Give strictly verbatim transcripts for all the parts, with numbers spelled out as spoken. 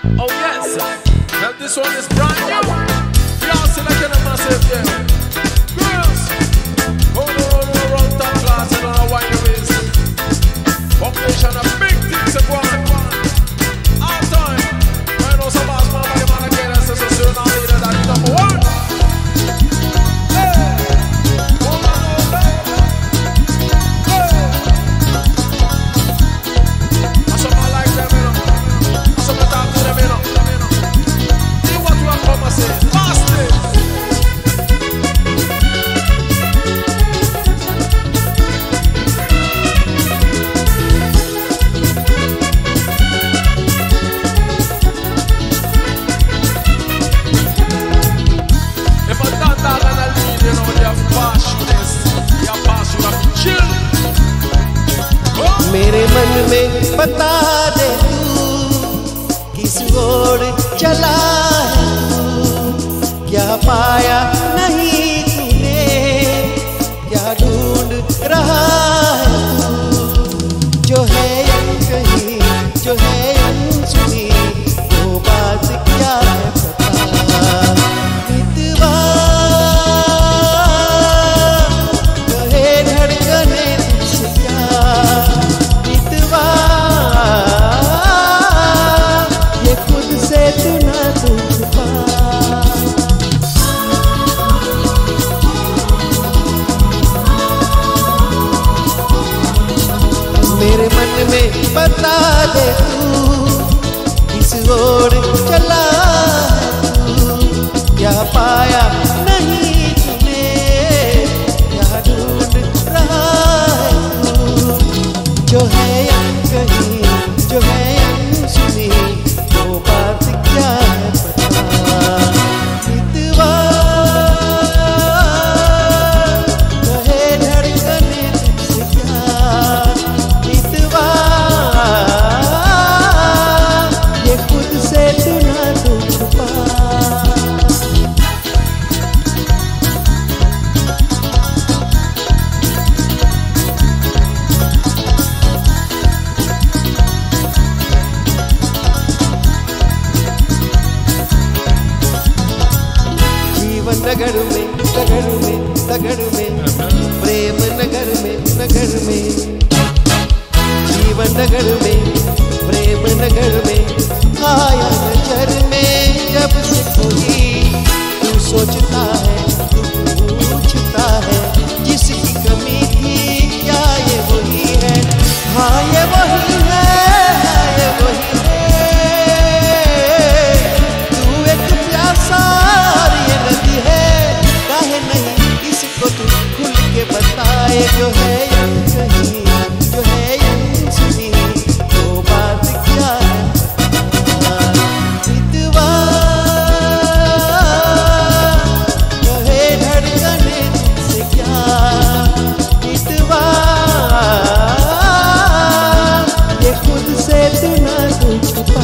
Oh yes, now this one is brand new. We all selecting a massive yeah. Girls, hold on, hold on, round top class and on a wine race. Foundation of big things at one. All time, I know some boss man, but the man again, that's so soon I'll lead that number one. Hey, hold on, hold on. Hey, I saw my life them, you know. I saw my talk to them, you know. See what we are come and say. Last day. मेरे मन में बता दे तू किस ओर चला है तू, क्या पाया नहीं तूने, क्या ढूंढ रहा है तू, जो है कहीं जो है अनसुनी, वो बात क्या है पता। मितवा कहे धड़कने तुझसे क्या, ये खुद से तू ना तू छुपा। मेरे मन में बता दे तू किस ओर चला है तू, क्या पाया नहीं तूने, क्या ढूंढ रहा है तू, जो है कहीं जो है अनसुनी, वो बात क्या है पता। मितवा कहे धड़कने तुझसे क्या, मितवा ये खुद से तू ना तू छुपा। नगर में नगर में नगर में प्रेम नगर में नगर में, जीवन नगर में प्रेम नगर में आया नजर में। जब से कोई तू सोचता है तू पूछता है, जिसकी कमी थी क्या ये वही है, हाँ ये वही है, हाँ ये वही है। तू एक प्यासा ये नदी है, काहे नहीं इसको तू खुल के बताए, जो है कहीं जो है अनसुनी, वो बात क्या है मितवा कहे धड़कने तुझसे क्या, मितवा ये खुद से तू ना तू छुपा।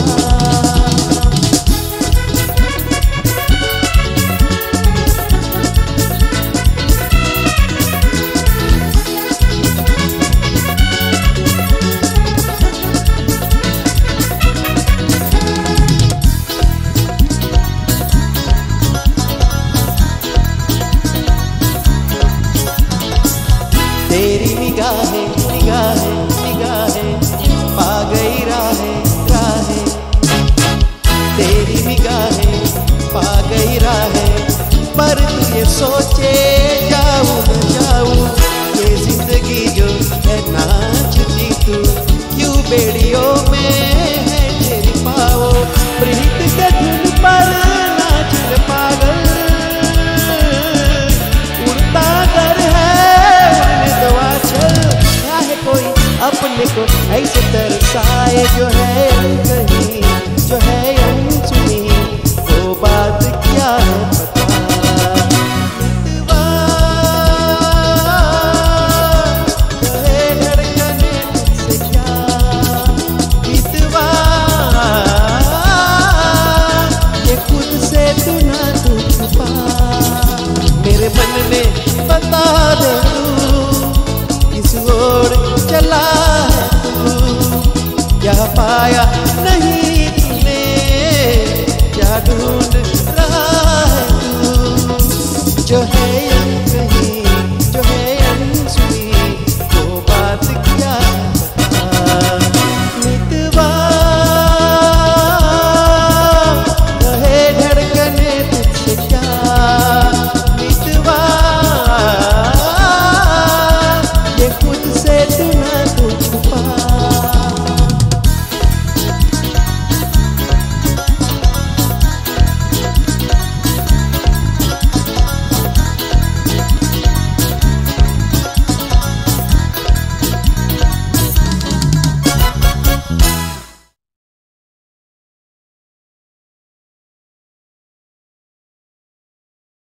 तेरी निगाहें निगाहें निगाहें पा गई राहें राहें, तेरी निगाहें पा गई राहें, पर तू ये सोचे जाऊँ न जाऊँ,